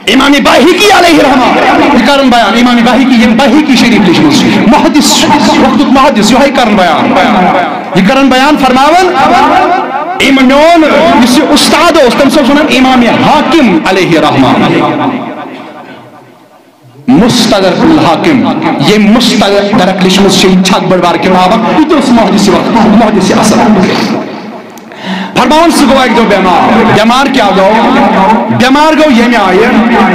امام باہقی علیہ رحمہ یہ کرن بیان امام باہقی یم باہقی شریف لچھمس محدث وقت محدث یہ کرن بیان یہ کرن بیان فرماون میون اس استاد تم سب سنان امام حاکم علیہ رحمہ مستدرک الحاکم یہ مستدرک لچھمس چھک بڑ بار کتاب یہ اس محدث وقت محدث اصل فرماون سہ گو ایک دو بیمار کیا گو بیمار گو یہ آئے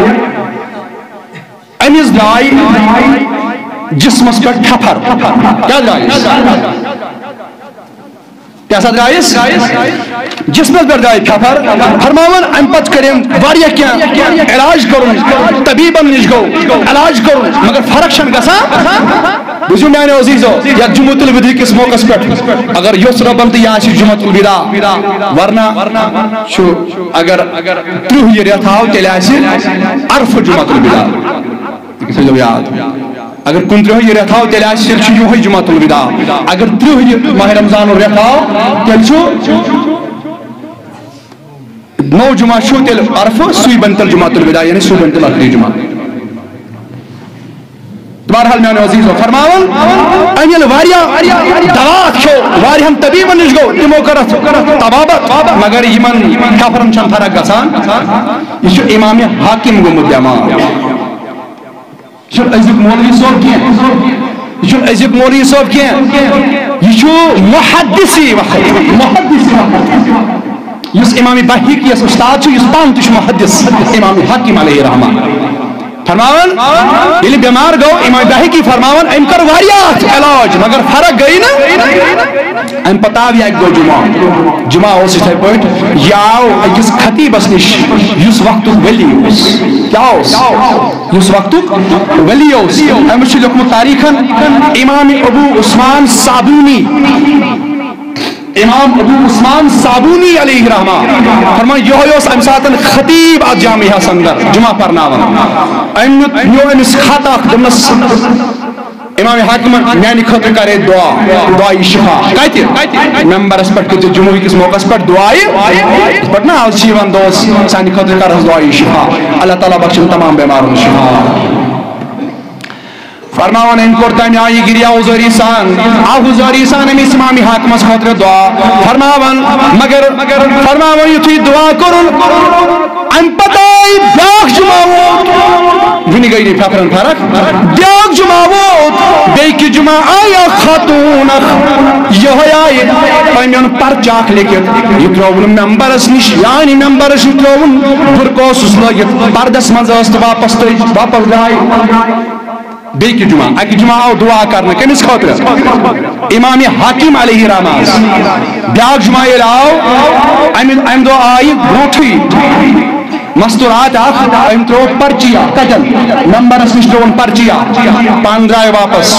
امس درائے جسمس پہ ٹھپر کیا درائے کیا سا درائیس جسمس پہ درائے ٹھپر فرماون ام پت کریم واریہ کیا علاج کرن طبیبن نش گو علاج کرن مگر فرق چھن گژھان بوزیو میانے عزیزو یا جمعۃ الوداع کس موقع پہ اگر یس ربن تو یہ جمعۃ الوداع ورنہ اگر 30 یہ رت آو تیل عرف جمعۃ الوداع یاد اگر 15 یہ رت آو تیل یہ جمعۃ الوداع اگر 30 ماہ رمضان رت آو تیل 9 جمعہ تیل عرف سوی بنتل جمعۃ الوداع یعنی سوی بنتل آخری جمعہ بہرحال میانے عزیزو فرماون انیل واریاہ دوات کھو واریاہم طبیبن نش گو تمو کرت طبابت مگر یمن کفرن چھن فرق گژھان یہ چھُ امام حاکم گومُت بیمار یہ چھُ أزیُک مولوی صٲب کینٛہہ یہ چھُ أزیُک مولوی صٲب کینٛہہ یہ چھُ محدثی وقت یُس امام باہقی یس استاد چھُ یُس پانہٕ تہِ چھُ محدث امام حاکم علیہ رحمہ فرماون یل بیمار گو امام باہقی فرماون ام کر واریاہ علاج مگر فرق گئی نا ام پتہ آو ایک دو جمعہ اس یتھے پٲٹھۍ یہ آو أکِس خطیبس نش یُس وقتُک ولی اوس کیا اوس یُس وقتُک ولی اوس أمِس چھُ لیوکھمُت تاریخن امام ابو عثمان صابونی امام ابو عثمان صابونی علیہ رحمہ فرمان یہ اس ام ساتن خطیب ات جامعہ اندر جمعہ پرناون نیو امس خط اخ دمس امام حاکم میانہ خاطر کرے دعائی شفا کتہ ممبرس پہ کتہ جمعہ کس موقع پہ دعائی پہ نا آج چیون دوس سانہ خاطر کر دعائی شفا اللہ تعالیٰ بخشن تمام بیماروں شفا فرماون ان کور تم آئی گریا حضوری سان حضوری سان امس امام حاکمس خاطر دعا فرماون مگر فرماون یتھے دعا کرن ام پتائی بیاکھ جمعہ ونی گئی فکرن فرق بیاکھ جمعہ ووت بیکہ جمعہ آیا خاتون یہ آئی پنن پرچاک لکھت یہ ترون ممبرس نش یعنی ممبرس ترون برقوس لگت پردس مز واپس درائے بیکہ جمعہ اکہ جمعہ آو دعا کرنا کمس خاطر امام حاکم علیہ رحمہ بیاکھ جمعہ یل آو ام دو آئی بروٹھی مستورات ام ترو پرچیا کتن نمبرس نش ترون پرچیا پان درائے واپس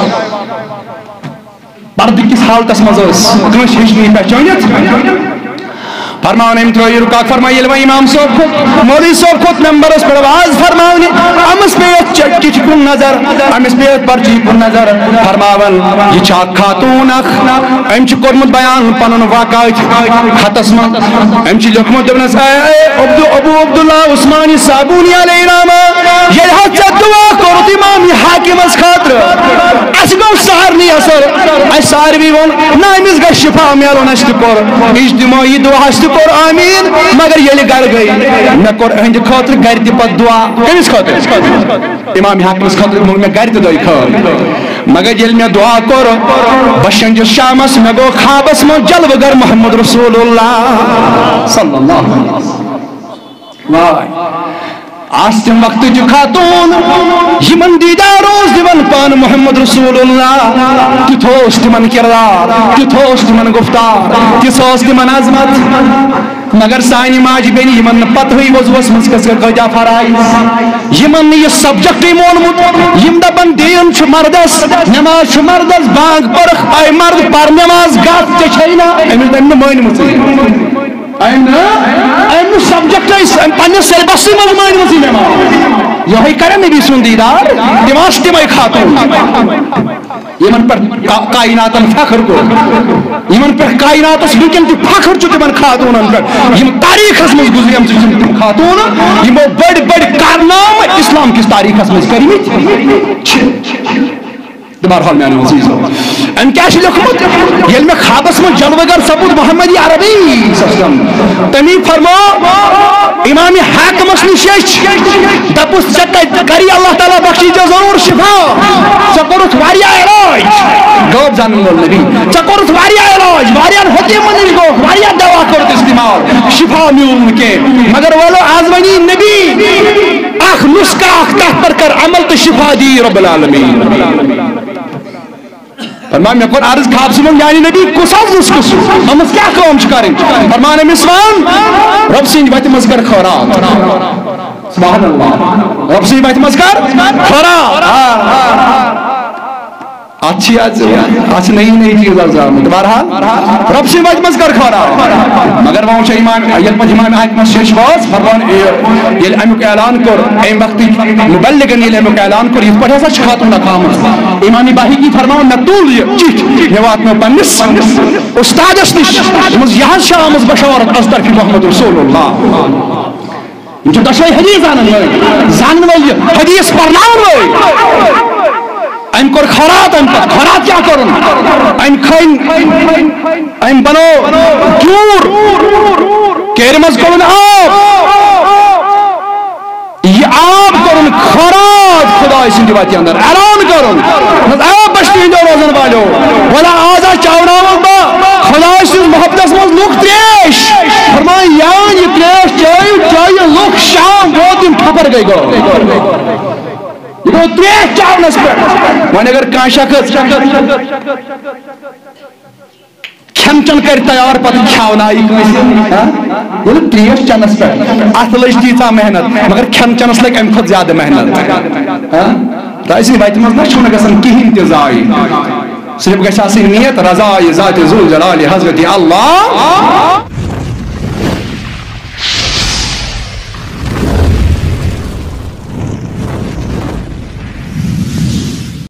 پردٕ کس حالتس مز کٲنٛسہِ ہیٚچ نہٕ پہچٲنِتھ فرماون ام ترو یہ رکاک فرمائی یل امام صاحب کھوت مولوی صاحب کھوت ممبرس پہ آواز فرماونی امس پیت چٹکچ کن نظر امس پیت پرچی کن نظر فرماون یہ چھا خاتون اخ ام چھ کورمت بیان پنن واقعات خطس من ام چھ لیکھمت دپنس ابو عبداللہ عثمانی صابونی علیہ رحمہ یہ حد دعا کرت امام حاکمس خاطر اس گو سہرنی اثر اس ساروی ون نا امس گژھِ شفا میلن اس تہ کور اجتماعی دعا کور آمین مگر یلی گھر گئی میں کور اہند خاطر گھر تہ پت دعا کمس خاطر امام حاکمس خاطر مونگ میں گھر تہ دعائی خاطر مگر یل میں دعا کور بشنج شامس میں گو خوابس من جلوگر محمد رسول اللہ صلی اللہ علیہ وسلم آستم وقت جو خاتون یمن دیدار روز دیون پان محمد رسول اللہ تیتھوس تمن کردار تیتھوس تمن گفتار تیتھوس تمن عظمت مگر سانی ماج بینی یمن پتہ ہوئی وضوس مز کس کجا فرائض یمن یہ سبجیکٹ مونمت یم دپن دین چھ مردس نماز چھ مردس بانگ پرخ اے مرد پر نماز گات چھ چھینا امس دن مانمت ایم سبجیکٹ پنہ سیلبس مز مانمت نماز یہ کرے نبی سن دیدار دماغ تمے خاتون یمن پر کائناتن فخر کو یمن پر کائناتس ونکن تہ فخر چھ تمن خاتونن پر یم تاریخس مز گزریم تم خاتون یمو بڑ بڑ کارنام اسلام کس تاریخس مز کرمت بہرحال میان عزیزو ام کیا لکھمت یل میں خوابس من جلوگر سپود محمد عربی تمی فرمو امام حاکمس نش دپس کری اللہ تعالیٰ بخشی ضرور شفا ثت واریاہ علاج غوب زان نبی ثت واریاہ علاج واریاہ حکیمن نش گو واریاہ دوا کورت استعمال شفا میول کی مگر ولو آز ونی نبی اخ نسخہ اخ تحت پر کر عمل تو شفا دی رب العالمین فرمان میں کون عرض خواب سنوں یعنی نبی کس از نسخہ ہم کیا کام کریں فرمان مسوان رب سنج وت مز کر خورات سبحان اللہ رب سنج وت مز کر خورات اچھی آج نئی نئی چیز آزامت بہرحال رب سے وجہ مز کر کھورا مگر وہ چھے امام یل پت امام حاکم شش باز فرمان یل امیک اعلان کر ایم وقتی مبلغن یل امیک اعلان کر یہ پڑھا سا چھاتوں نقام امام باہی کی فرمان نتول چیٹ یہ میں پنس استاد اسنش مز یہاں شامز بشارت از طرف محمد رسول اللہ جو دشوئی حدیث زانن ولی حدیث پرناون ولی ام کر خورات خورات کیا کرن ام کھائن ام بنو جور کیرمز کرن یہ آب کرن خورات خدا اسن دیواتی اندر اعلان کرن آب بشتین جو روزن والو ولا آزا چاوناو با خدا اسن محبت مز لوک تریش فرمائیں یان یہ تریش چاہیے لوک شام وہ دن پھپر گئی گو یہ گو تریش چاونس پر وہاں اگر کان شخص کھن چن کر تیار پتہ کھاونائی یہ تریش چنس پر ات لج تیژا محنت مگر کھن چنس لگ ام کھت زیادہ محنت رائسی وتہ مز نہ چھن گژھان کہین تہ ضایع صرف گژھِ آسٕنۍ نیت رضا ذات ذو جلال حضرت اللہ